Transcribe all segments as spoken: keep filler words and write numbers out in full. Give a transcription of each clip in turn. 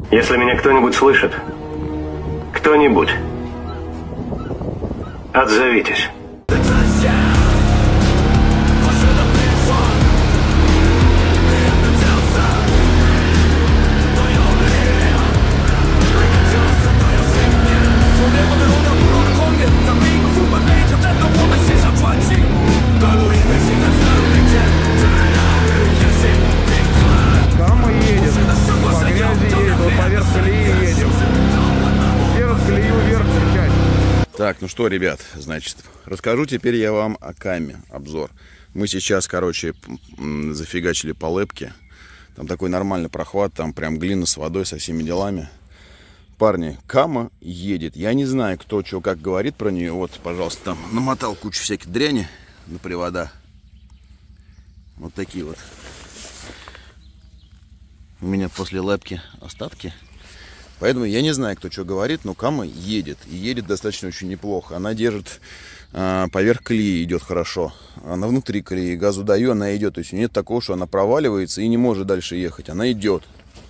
Если меня кто-нибудь слышит, кто-нибудь, отзовитесь. Так, ну что, ребят, значит, расскажу теперь я вам о Каме, обзор. Мы сейчас, короче, зафигачили по лэпке. Там такой нормальный прохват, там прям глина с водой, со всеми делами. Парни, Кама едет. Я не знаю, кто что как говорит про нее. Вот, пожалуйста, там намотал кучу всяких дряни на привода. Вот такие вот. У меня после лэпки остатки. Поэтому я не знаю, кто что говорит, но Кама едет. И едет достаточно очень неплохо. Она держит э, поверх колеи, идет хорошо. Она внутри колеи, газу даю, она идет. То есть нет такого, что она проваливается и не может дальше ехать. Она идет.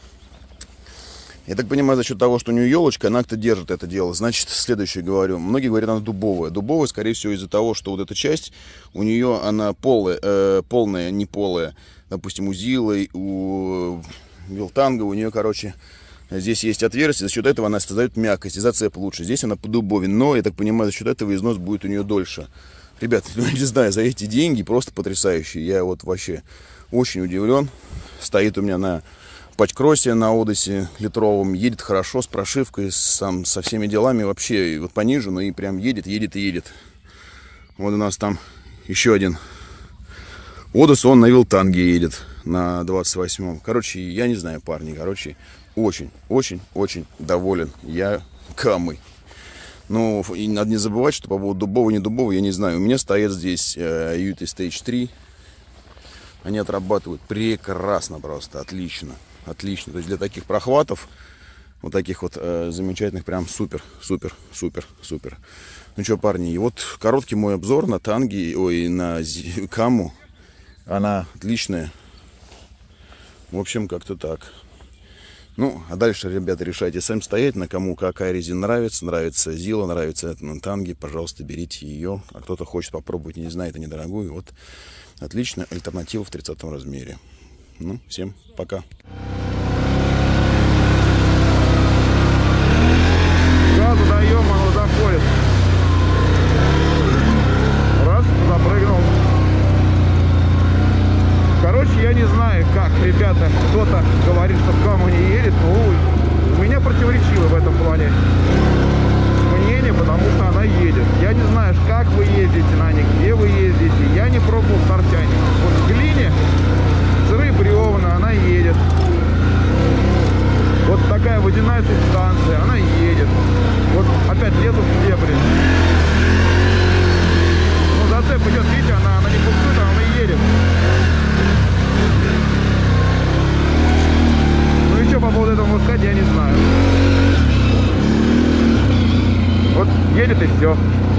Я так понимаю, за счет того, что у нее елочка, она как-то держит это дело. Значит, следующее говорю. Многие говорят, она дубовая. Дубовая, скорее всего, из-за того, что вот эта часть у нее, она полая, э, полная, не полая. Допустим, у Зилы, у Вилтанга, у нее, короче... Здесь есть отверстие, за счет этого она создает мягкость и зацеп лучше. Здесь она по дубове, но, я так понимаю, за счет этого износ будет у нее дольше. Ребят, ну, не знаю, за эти деньги просто потрясающие. Я вот вообще очень удивлен. Стоит у меня на патчкроссе, на Одессе литровом. Едет хорошо, с прошивкой, с, там, со всеми делами. Вообще вот пониже, но и прям едет, едет и едет. Вот у нас там еще один Одесс, он на Вилтанге едет, на двадцать восьмом. Короче, я не знаю, парни, короче... Очень, очень, очень доволен я Камой. Но и надо не забывать, что по поводу дубового, не дубового, я не знаю. У меня стоят здесь э, ю ти Stage три. Они отрабатывают прекрасно просто, отлично. Отлично. То есть для таких прохватов, вот таких вот э, замечательных, прям супер, супер, супер, супер. Ну что, парни, и вот короткий мой обзор на танги, ой, на Каму. Она отличная. В общем, как-то так. Ну, а дальше, ребята, решайте самостоятельно, кому какая резина нравится. Нравится Зила, нравится танги, пожалуйста, берите ее. А кто-то хочет попробовать, не знает, это недорогую. Вот, отличная альтернатива в тридцатом размере. Ну, всем пока. Газу даем, оно заходит. Раз, запрыгнул. Короче, я не знаю, как, ребята, кто-то говорит, что Кама не едет, но у меня противоречиво в этом плане мнение, потому что она едет. Я не знаю, как вы ездите на ней, где вы ездите. Я не пробовал в торчане. Вот в глине, сырые бревна, она едет. Вот такая водяная субстанция, она едет. Вот опять лезу в дебри. Ну, зацеп идет, видите, она, она не пустует, она едет. Ну и что по поводу этого можно сказать, я не знаю. Вот едет и все.